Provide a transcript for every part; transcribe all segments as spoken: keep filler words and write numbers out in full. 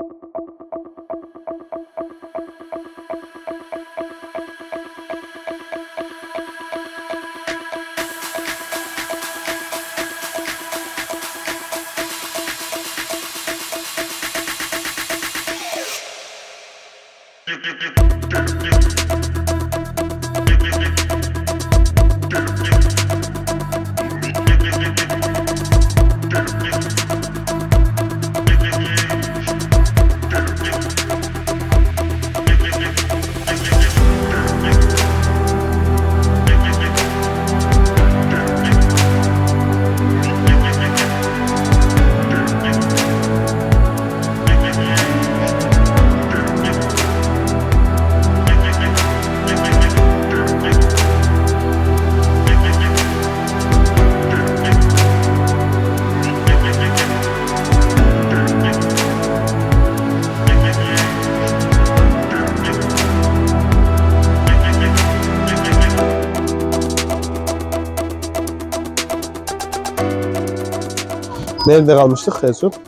Nerede kalmıştık en son?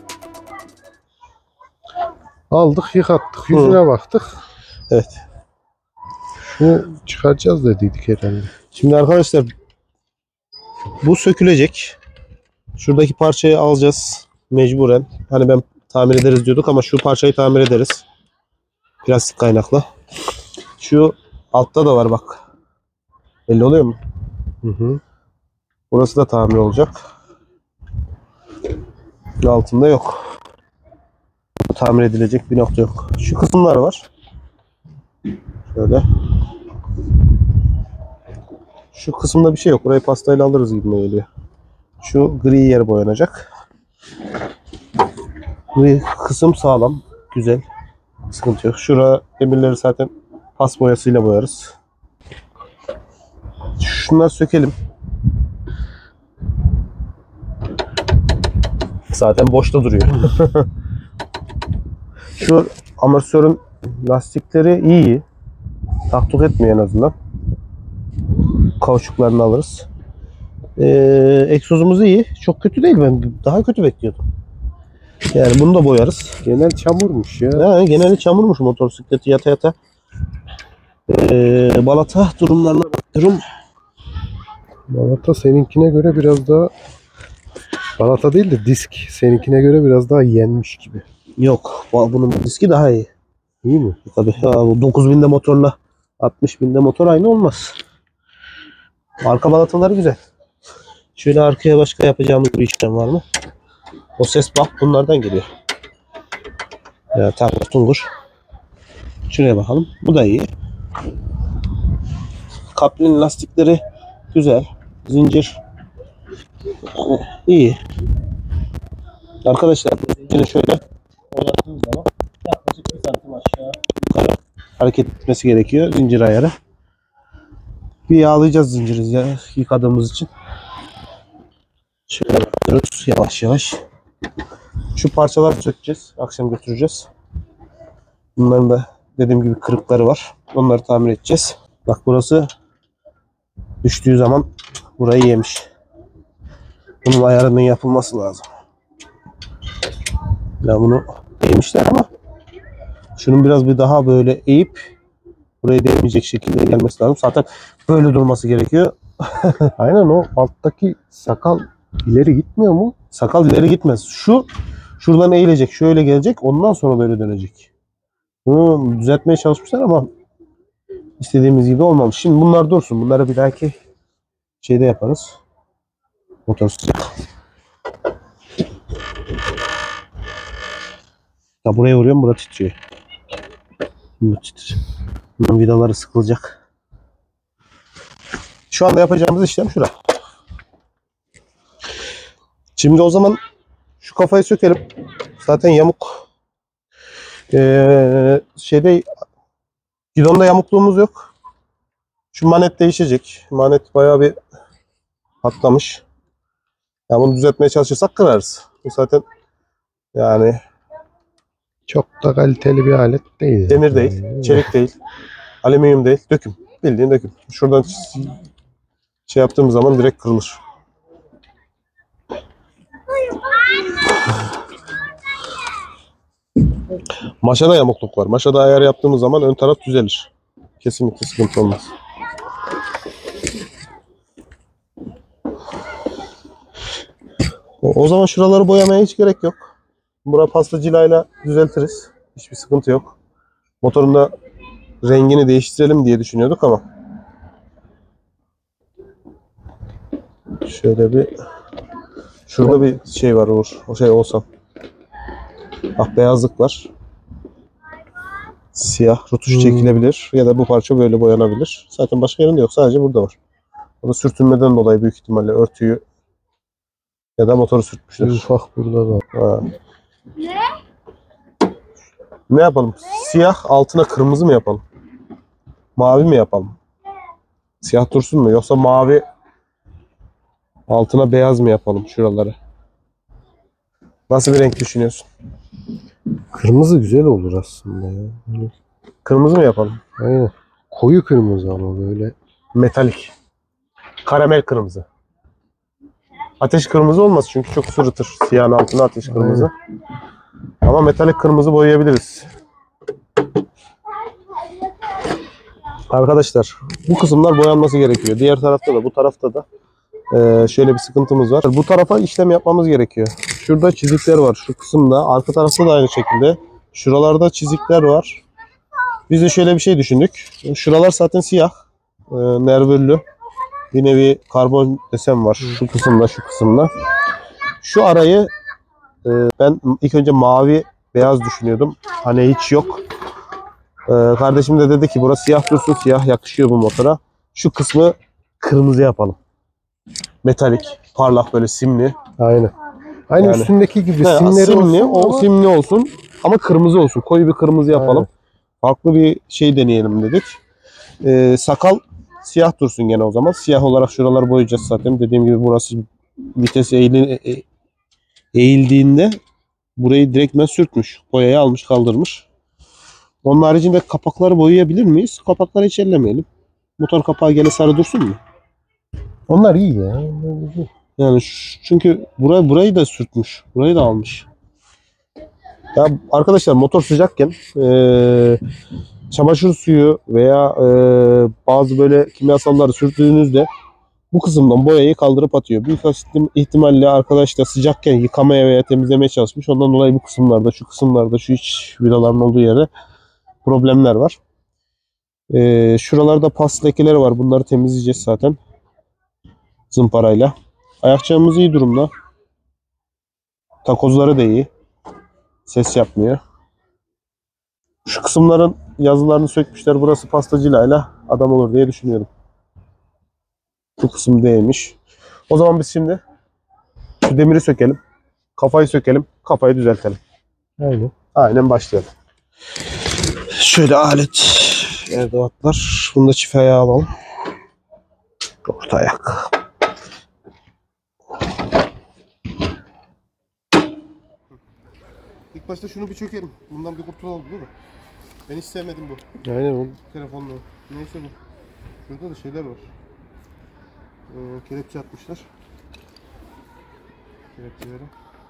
Aldık, yıkattık, yüzüne Hı. baktık. Evet. Şunu çıkaracağız dediydik herhalde. Şimdi arkadaşlar bu sökülecek. Şuradaki parçayı alacağız mecburen. Hani ben tamir ederiz diyorduk ama şu parçayı tamir ederiz. Plastik kaynaklı. Şu altta da var bak. Belli oluyor mu? Hı hı. Burası da tamir olacak. Altında yok. Tamir edilecek bir nokta yok. Şu kısımlar var. Şöyle. Şu kısımda bir şey yok. Burayı pastayla alırız gibi geliyor. Şu gri yer boyanacak. Bu kısım sağlam. Güzel. Sıkıntı yok. Şura demirleri zaten pas boyasıyla boyarız. Şunları sökelim. Zaten boşta duruyor. Şu amortisörün lastikleri iyi. Taktuk etmiyor en azından. Kauçuklarını alırız. Ee, egzozumuz iyi. Çok kötü değil, ben daha kötü bekliyordum. Yani bunu da boyarız. Genel çamurmuş ya. Ha, geneli çamurmuş motosikleti yata yata. Ee, balata durumlarına bakıyorum. Balata seninkine göre biraz daha, balata değil de disk seninkine göre biraz daha yenmiş gibi. Yok, bunun diski daha iyi. İyi mi? Tabii ya, dokuz binde motorla altmış binde motor aynı olmaz. Arka balataları güzel. Şöyle arkaya başka yapacağımız bir işlem var mı? O ses bak bunlardan geliyor. Ya tamam, tungur. Şuraya bakalım. Bu da iyi. Kaplin lastikleri güzel. Zincir yani iyi. Arkadaşlar zinciri şöyle oynattığımız zaman yaklaşık bir santim aşağı yukarı hareket etmesi gerekiyor. Zincir ayarı. Bir yağlayacağız zinciri ya, yıkadığımız için. Şöyle bakıyoruz yavaş yavaş. Şu parçaları sökeceğiz. Akşam götüreceğiz. Bunların da dediğim gibi kırıkları var. Onları tamir edeceğiz. Bak burası düştüğü zaman burayı yemiş. Bunun ayarının yapılması lazım. Ya bunu yemişler ama şunun biraz bir daha böyle eğip burayı değmeyecek şekilde gelmesi lazım. Zaten böyle durması gerekiyor. Aynen, o alttaki sakal ileri gitmiyor mu? Sakal ileri gitmez. Şu şuradan eğilecek, şöyle gelecek, ondan sonra böyle dönecek. Bunu düzeltmeye çalışmışlar ama istediğimiz gibi olmamış. Şimdi bunlar dursun. Bunları bir dahaki şeyde yaparız. Motosiklet. Ya buraya vuruyorum, burada titriyor. Şimdi titriyor. Bunun vidaları sıkılacak. Şu anda yapacağımız işlem şura. Şimdi o zaman şu kafayı sökelim. Zaten yamuk. Ee, şeyde gidonda yamukluğumuz yok. Şu manet değişecek. Manet bayağı bir patlamış. Yani bunu düzeltmeye çalışırsak kırarız. Bu zaten yani çok da kaliteli bir alet değil. Demir değil, çelik değil, alüminyum değil, döküm. Bildiğin döküm. Şuradan şey yaptığımız zaman direkt kırılır. Maşada yamukluk var. Maşada ayar yaptığımız zaman ön taraf düzelir. Kesinlikle sıkıntı olmaz. O, o zaman şuraları boyamaya hiç gerek yok. Bura pasta cilayla düzeltiriz. Hiçbir sıkıntı yok. Motorun da rengini değiştirelim diye düşünüyorduk ama. Şöyle bir şurada bir şey var Uğur. O şey olsam. Bak beyazlık var. Siyah rutuş Hmm. çekilebilir ya da bu parça böyle boyanabilir. Zaten başka yerinde yok. Sadece burada var. O da sürtünmeden dolayı büyük ihtimalle örtüyü ya da motoru sürtmüşler. Ufak burada da. Ha. Ne yapalım? Siyah altına kırmızı mı yapalım? Mavi mi yapalım? Siyah dursun mu? Yoksa mavi altına beyaz mı yapalım şuraları? Nasıl bir renk düşünüyorsun? Kırmızı güzel olur aslında ya. Böyle. Kırmızı mı yapalım? Aynen. Koyu kırmızı ama böyle. Metalik. Karamel kırmızı. Ateş kırmızı olmaz çünkü çok sırıtır. Siyahın altına ateş kırmızı. Ama metalik kırmızı boyayabiliriz. Arkadaşlar bu kısımlar boyanması gerekiyor. Diğer tarafta da bu tarafta da e, şöyle bir sıkıntımız var. Bu tarafa işlem yapmamız gerekiyor. Şurada çizikler var şu kısımda. Arka tarafta da aynı şekilde. Şuralarda çizikler var. Biz de şöyle bir şey düşündük. Şuralar zaten siyah. E, nervürlü. Bir nevi karbon desem var. Şu kısımda şu kısımda. Şu arayı e, ben ilk önce mavi beyaz düşünüyordum. Hani hiç yok. Ee, kardeşim de dedi ki burası siyah dursun, siyah yakışıyor bu motora. Şu kısmı kırmızı yapalım. Metalik, parlak böyle simli. Aynen. Aynı Yani, üstündeki gibi he, simleri simli, olsun. o ama- simli olsun ama kırmızı olsun. Koyu bir kırmızı yapalım. Aynen. Farklı bir şey deneyelim dedik. Ee, sakal siyah dursun gene o zaman. Siyah olarak şuraları boyayacağız zaten. Dediğim gibi burası vites eğili, e- eğildiğinde burayı direktmen sürtmüş. Boyayı almış kaldırmış. Onun haricinde kapakları boyayabilir miyiz? Kapakları hiç ellemeyelim. Motor kapağı gene sarı dursun mu? Onlar iyi ya. Onlar güzel. Yani şu- çünkü burayı burayı da sürtmüş. Burayı da almış. Ya arkadaşlar motor sıcakken eee, çamaşır suyu veya eee, bazı böyle kimyasalları sürttüğünüzde bu kısımdan boyayı kaldırıp atıyor. Büyük ihtimalle arkadaş da sıcakken yıkamaya veya temizlemeye çalışmış. Ondan dolayı bu kısımlarda, şu kısımlarda, şu iç vidaların olduğu yerde problemler var. Ee, şuralarda pas lekeleri var. Bunları temizleyeceğiz zaten. Zımparayla. Ayakçığımız iyi durumda. Takozları da iyi. Ses yapmıyor. Şu kısımların yazılarını sökmüşler. Burası pastacılayla adam olur diye düşünüyorum. Bu kısım değilmiş. O zaman biz şimdi şu demiri sökelim. Kafayı sökelim. Kafayı düzeltelim. Aynen. Aynen başlayalım. Şöyle alet edevatlar. Bunu da çift ayağı alalım. Orta ayak. İlk başta şunu bir çökelim. Bundan bir kurtulalım değil mi? Ben hiç sevmedim bu. Aynen. o- Telefonla. Neyse bu. Şurada da şeyler var. Ee, kelepçe atmışlar. Kelepçeleri.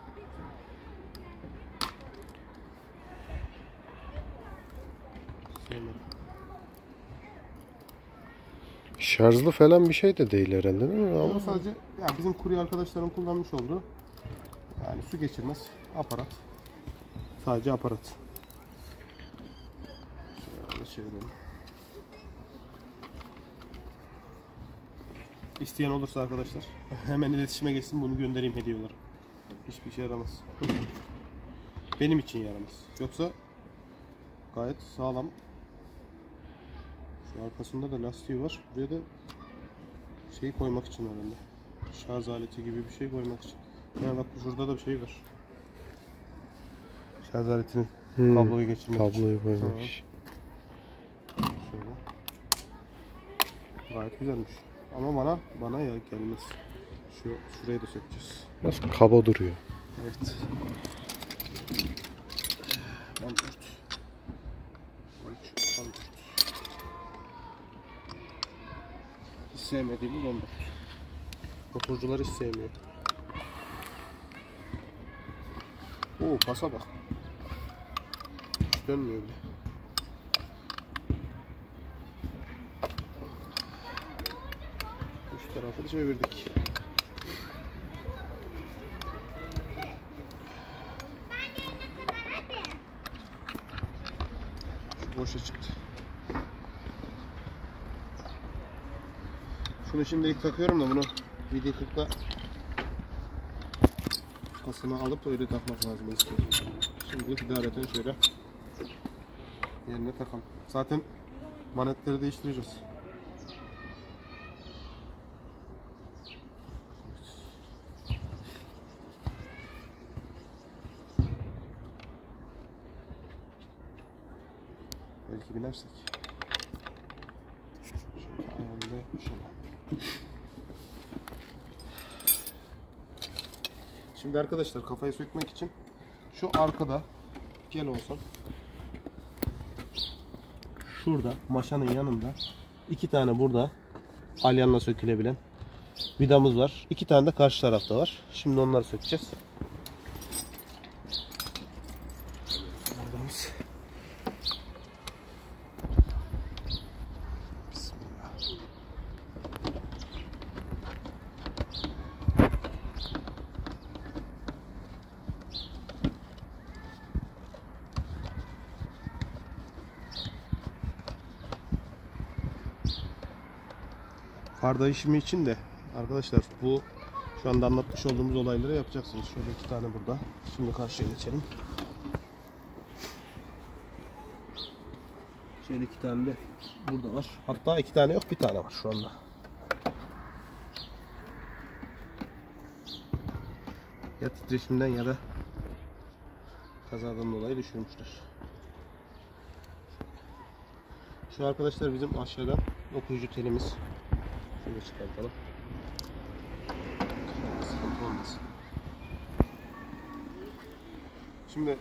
Sevmedim. Şarjlı falan bir şey de değil herhalde değil mi? Ama Ama sadece ya bizim kurye arkadaşların kullanmış olduğu yani su geçirmez aparat. Sadece aparat. Şöyle çevirelim. İsteyen olursa arkadaşlar hemen iletişime geçsin, bunu göndereyim hediye olarak. Hiçbir işe yaramaz. Benim için yaramaz. Yoksa gayet sağlam. Şu arkasında da lastiği var. Buraya da şeyi koymak için herhalde. Şarj aleti gibi bir şey koymak için. Yani bak şurada da bir şey var. Şarj aletinin Hmm, kabloyu geçirmek için. kabloyu koymuş. Şöyle. Gayet güzelmiş. Ama bana bana ya gelmez. Şu şurayı da sökeceğiz. Biraz kaba duruyor. Evet. on dört. on üç, on dört. Hiç sevmediğimiz on dört. Motorcular hiç sevmiyor. Oo, pasa bak. Hiç dönmüyor bile. Üç tarafı da çevirdik. Şu boşa çıktı. Şunu şimdilik takıyorum da bunu video kırkla kasını alıp öyle takmak lazım istiyorum. Şimdilik idareten şöyle yerine takalım. Zaten manetleri değiştireceğiz. Belki binersek. Şöyle ayağında şöyle. Şimdi arkadaşlar kafayı sökmek için şu arkada gel olsam şurada maşanın yanında iki tane burada alyanla sökülebilen vidamız var. İki tane de karşı tarafta var. Şimdi onları sökeceğiz. Vidamız. Bismillah. Far değişimi için de arkadaşlar bu şu anda anlatmış olduğumuz olayları yapacaksınız. Şöyle iki tane burada. Şimdi karşıya geçelim. Şöyle iki tane de burada var. Hatta iki tane yok, bir tane var şu anda. Ya titreşimden ya da kazadan dolayı düşürmüştür. Şu arkadaşlar bizim aşağıdan okuyucu telimiz. Şöyle çıkartalım. Sıkıntı olmasın. Şimdi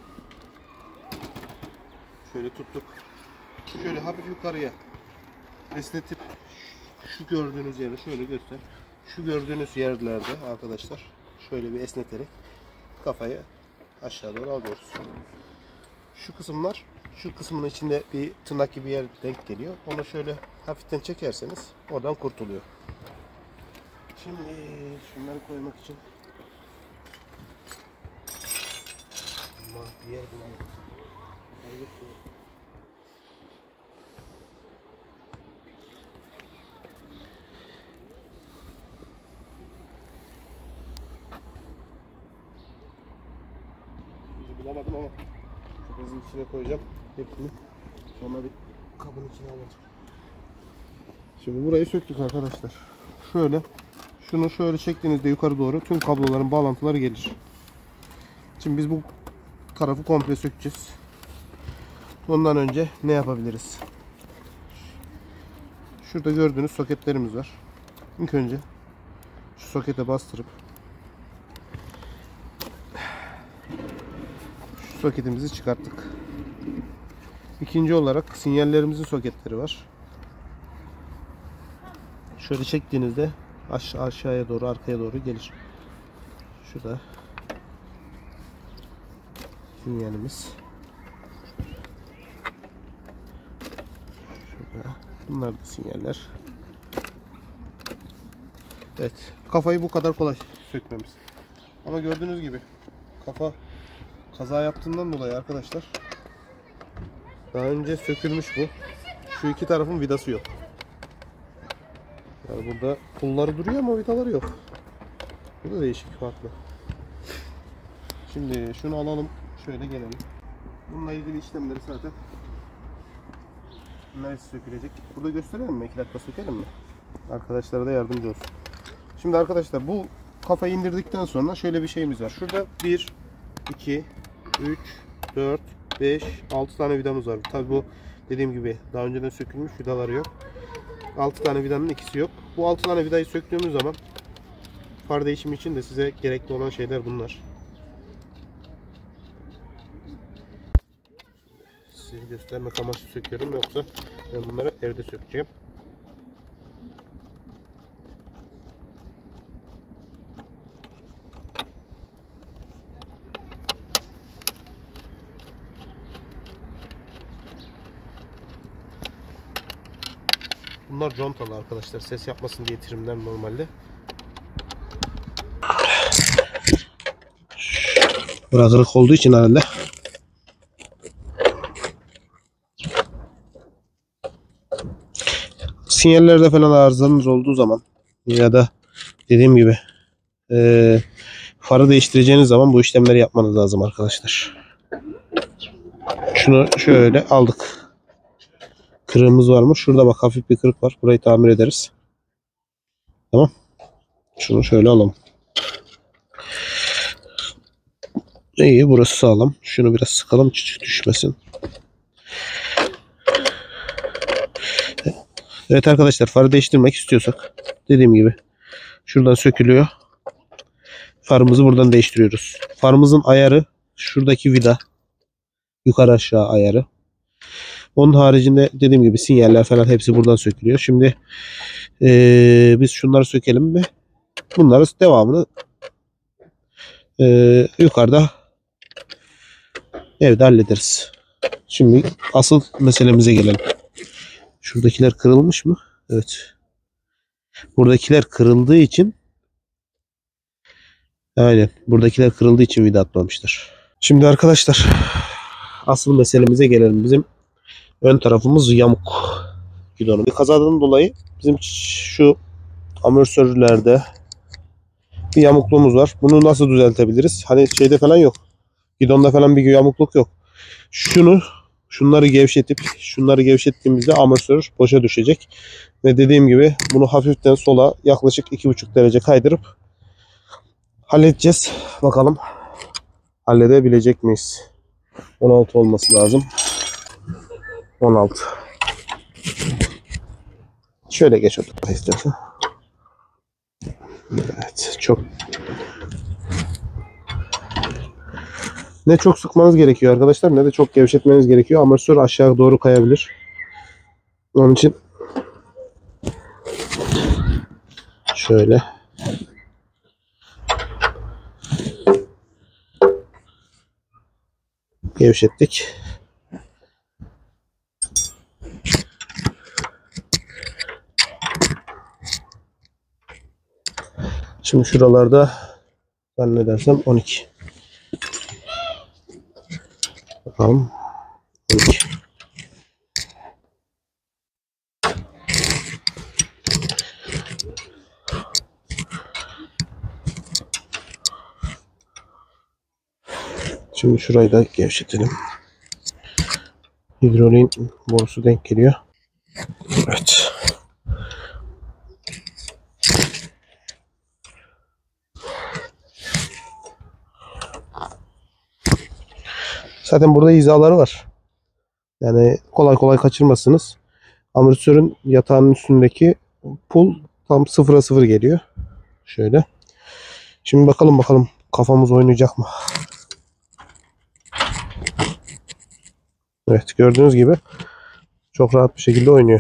şöyle tuttuk. Şöyle hafif yukarıya esnetip şu gördüğünüz yeri şöyle göster. Şu gördüğünüz yerlerde arkadaşlar şöyle bir esneterek kafayı aşağı doğru alıyoruz. Şu kısımlar, şu kısmın içinde bir tırnak gibi yer denk geliyor. Onu şöyle hafiften çekerseniz oradan kurtuluyor. Şimdi şunları koymak için ama bir yer bulalım. Bulamadım ama şu bezin içine koyacağım hepsini. Sonra bir kabın içine alacağım. Şimdi burayı söktük arkadaşlar. Şöyle şunu şöyle çektiğinizde yukarı doğru tüm kabloların bağlantıları gelir. Şimdi biz bu tarafı komple sökeceğiz. Ondan önce ne yapabiliriz? Şurada gördüğünüz soketlerimiz var. İlk önce şu sokete bastırıp şu soketimizi çıkarttık. İkinci olarak sinyallerimizin soketleri var. Şöyle çektiğinizde aşağı aşağıya doğru, arkaya doğru gelir. Şurada sinyalimiz. Şurada. Bunlar da sinyaller. Evet. Kafayı bu kadar kolay sökmemiz. Ama gördüğünüz gibi kafa kaza yaptığından dolayı arkadaşlar daha önce sökülmüş bu. Şu iki tarafın vidası yok. Yani burada pulları duruyor ama vidaları yok. Bu da değişik, farklı. Şimdi şunu alalım. Şöyle gelelim. Bununla ilgili işlemleri zaten neresi sökülecek? Burada gösterelim mi? iki dakika sökelim mi? Arkadaşlara da yardımcı olsun. Şimdi arkadaşlar bu kafayı indirdikten sonra şöyle bir şeyimiz var. Şurada bir, iki, üç, dört, beş, altı tane vidamız var. Tabi bu dediğim gibi daha önceden sökülmüş, vidaları yok. altı tane vidanın ikisi yok. Bu altı tane vidayı söktüğümüz zaman far değişimi için de size gerekli olan şeyler bunlar. Size göstermek amaçlı söküyorum, yoksa ben bunları evde sökeceğim. Bunlar contalı arkadaşlar. Ses yapmasın diye trimler normalde. Bura kırık olduğu için herhalde. Sinyallerde falan arızanız olduğu zaman ya da dediğim gibi e, farı değiştireceğiniz zaman bu işlemleri yapmanız lazım arkadaşlar. Şunu şöyle aldık. Kırığımız var mı? Şurada bak hafif bir kırık var. Burayı tamir ederiz. Tamam. Şunu şöyle alalım. İyi, burası sağlam. Şunu biraz sıkalım küçük düşmesin. Evet arkadaşlar, farı değiştirmek istiyorsak dediğim gibi şuradan sökülüyor. Farımızı buradan değiştiriyoruz. Farımızın ayarı şuradaki vida. Yukarı aşağı ayarı. Onun haricinde dediğim gibi sinyaller falan hepsi buradan sökülüyor. Şimdi ee, biz şunları sökelim mi? Bunları devamını ee, yukarıda evde hallederiz. Şimdi asıl meselemize gelelim. Şuradakiler kırılmış mı? Evet. Buradakiler kırıldığı için aynen. Buradakiler kırıldığı için vida atmamışlar. Şimdi arkadaşlar asıl meselemize gelelim. Bizim ön tarafımız yamuk gidonu. Bir kazadan dolayı bizim şu amortisörlerde bir yamukluğumuz var. Bunu nasıl düzeltebiliriz? Hani şeyde falan yok. Gidonda falan bir yamukluk yok. Şunu şunları gevşetip şunları gevşettiğimizde amortisör boşa düşecek. Ve dediğim gibi bunu hafiften sola yaklaşık iki buçuk derece kaydırıp halledeceğiz. Bakalım halledebilecek miyiz? on altı olması lazım. on altı. Şöyle geç otur istersen. Evet, çok ne çok sıkmanız gerekiyor arkadaşlar, ne de çok gevşetmeniz gerekiyor. Amortisör aşağı doğru kayabilir. Onun için şöyle gevşettik. Şimdi şuralarda zannedersem on iki. Bakalım. on iki. Şimdi şurayı da gevşetelim. Hidroliğin borusu denk geliyor. Evet. Zaten burada hizaları var. Yani kolay kolay kaçırmazsınız. Amortisörün yatağının üstündeki pul tam sıfıra sıfır geliyor. Şöyle. Şimdi bakalım bakalım kafamız oynayacak mı? Evet, gördüğünüz gibi çok rahat bir şekilde oynuyor.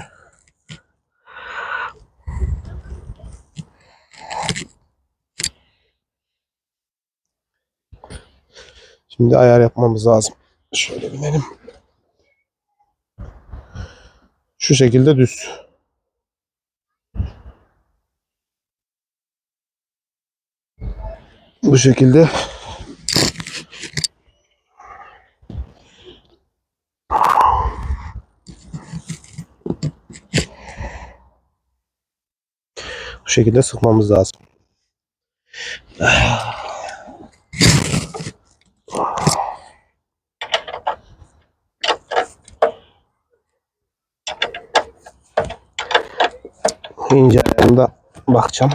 Şimdi ayar yapmamız lazım. Şöyle binelim. Şu şekilde düz. Bu şekilde bu şekilde sıkmamız lazım. İnce ayarında bakacağım.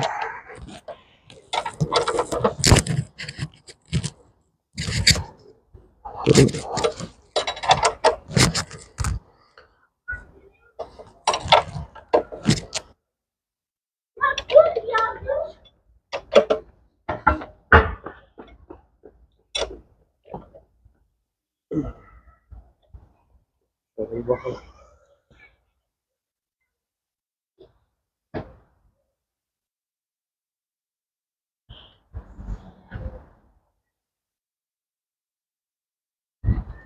Şöyle bakalım.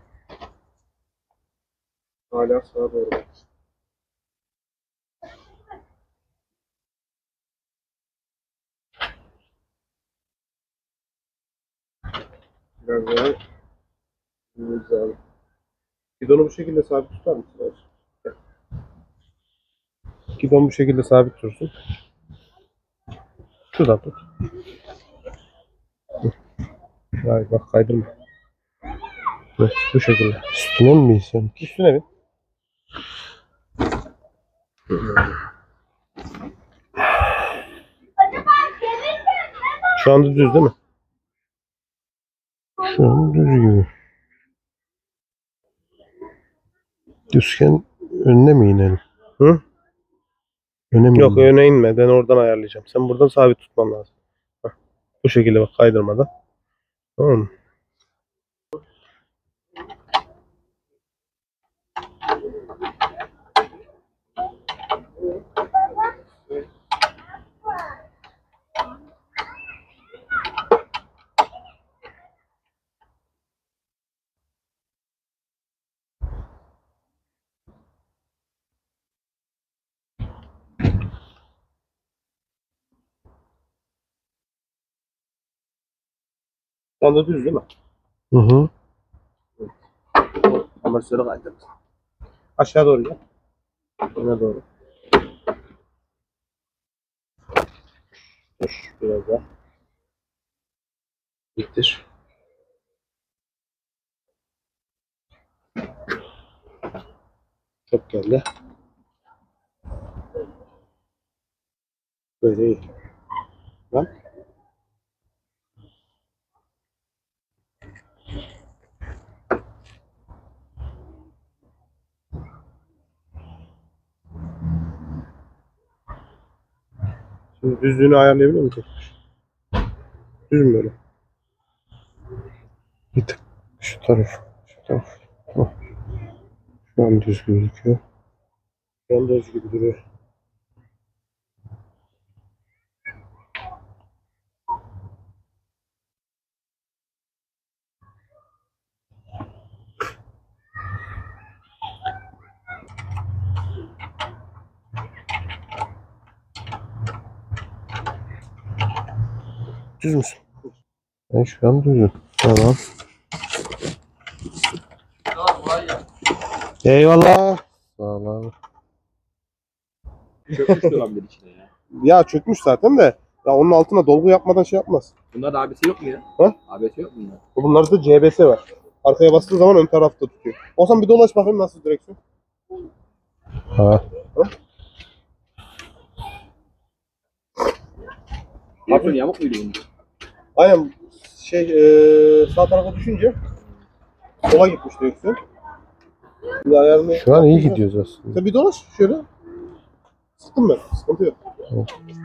Hala sağa doğru bak. Biraz daha güzel. Gidonu bu şekilde sabit tutar mısın? Gidonu bu şekilde sabit dursun. Şuradan tut. Hayır bak kaydırma. Evet, bu şekilde. Üstüne mi binsin? Üstüne bin. Şu anda düz değil mi? Şu an düz gibi. Düzken önüne mi inelim? Hı? Öne mi Yok inelim? öne inme. Ben oradan ayarlayacağım. Sen buradan sabit tutman lazım. Hah. Bu şekilde bak kaydırmadan. Tamam mı? Şu anda düz değil mi? Hı hı. Amortisörü kaydır. Aşağı doğru gel. Öne doğru. Dur biraz daha. İttir. Çok geldi. Böyle iyi. Lan. Şimdi düzlüğünü ayarlayabiliyor musun? Düz mü böyle? Bir tık şu taraf. Şu taraf. Hah. Şu an düz gözüküyor. Ben de öz gibi duruyor. Düz müsün? Ben şu an düzüm. Tamam. Eyvallah. Sağ ol abi. Çökmüş de olabilir içine ya. Ya çökmüş zaten de. Ya onun altına dolgu yapmadan şey yapmaz. Bunlarda A B S yok mu ya? Ha? A B S yok mu bunda? Bunlarda da C B S var. Arkaya bastığı zaman ön tarafta tutuyor. O zaman bir dolaş bakayım nasıl direksiyon. Ha. Patron yamuk muydu bunun? Aynen şey eee sağ tarafa düşünce sola gitmiş direksiyon. Bir ayarını Şu an iyi gidiyoruz aslında. Sen bir dolaş şöyle. Sıktım ben. Sıkıntı yok. Tamam.